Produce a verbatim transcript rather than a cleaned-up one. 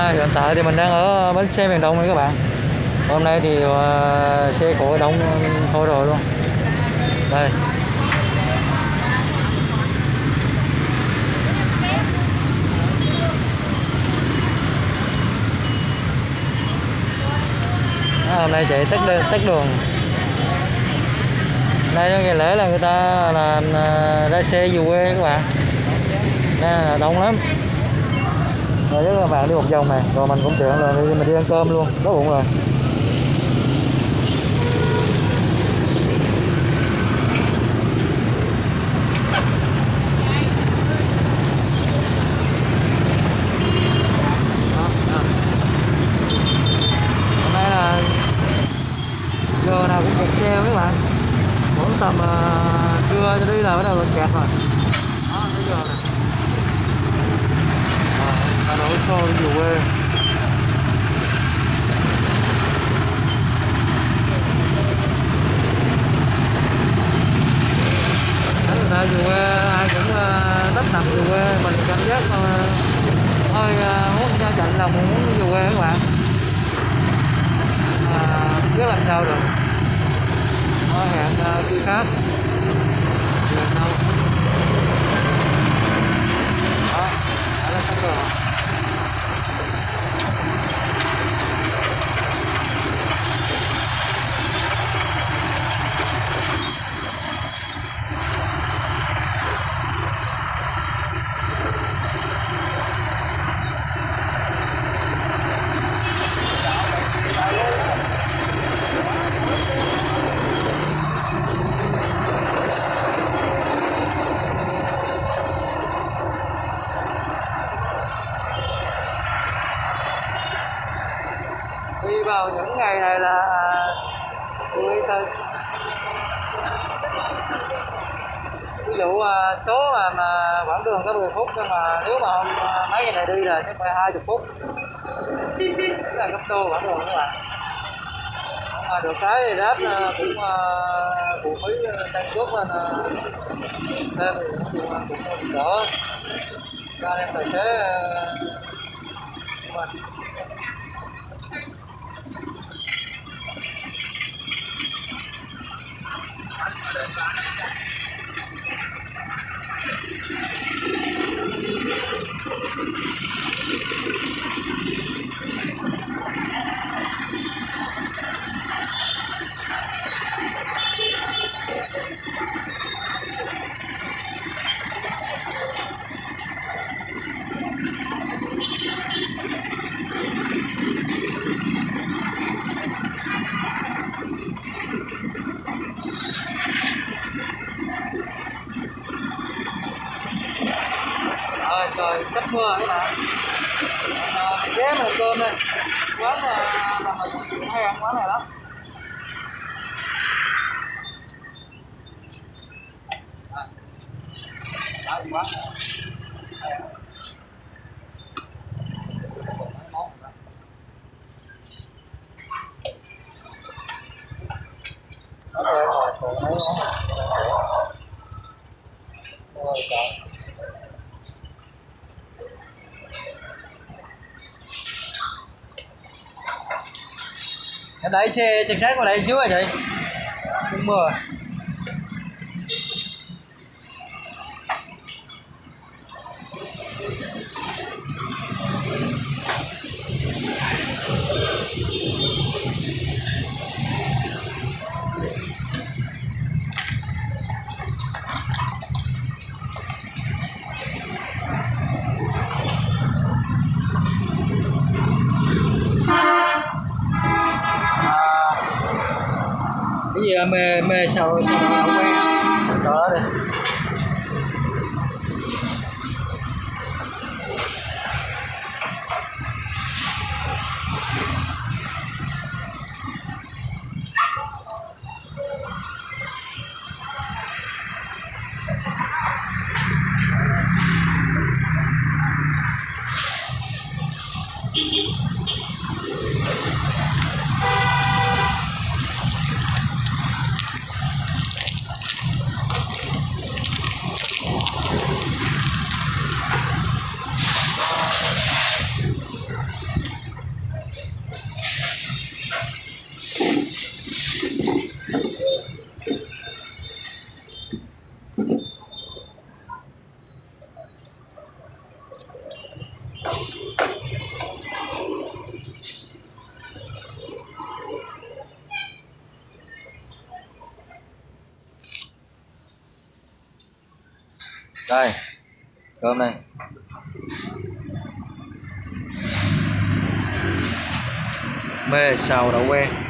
À, hiện tại thì mình đang ở bến xe miền Đông này các bạn. Hôm nay thì uh, xe cộ đông thôi rồi luôn. Đây. À, hôm nay chạy tách tách đường. Đây ngày lễ là người ta là uh, ra xe về quê các bạn. Đây là đông lắm. Rồi với các bạn đi một vòng này, rồi mình cũng tiện là đi, mình đi ăn cơm luôn, đói bụng rồi. Hôm nay là giờ nào cũng kẹt xe các bạn, khoảng tầm uh, trưa cho đi là bắt đầu kẹt rồi. Đó, tới giờ này. Hà Nội xô đi về quê. Người ta về quê ai cũng tấp nập về quê, mình cảm giác hơi muốn cho chạnh lòng muốn về quê các bạn. À, biết làm sao được. Có hẹn khi khác. Hẹn đâu. Đó, đã là xong rồi. Đi vào những ngày này là注ý thôi. Ví dụ số mà, mà quãng đường có mười phút, nhưng mà nếu mà mấy ngày này đi là chắc phải hai mươi phút, tức là gấp đôi quãng đường các bạn. Mà được cái thì Grab cũng phụ phí tăng chút lên thêm thì cũng cũng đỡ cho nên tài xế của mình. Rồi, trời sắp mưa các bạn. Mình ghé một cơm đây. Quán mà mình hay ăn quán này lắm. Đó, quán này. Đó, ngồi còn mấy món này. Ôi trời. Em đẩy xe sạch sát qua đây xíu rồi chị. Không mưa. Cái gì mê mê sầu sầu que đó đi. Đây, cơm này. Mê xào đậu que.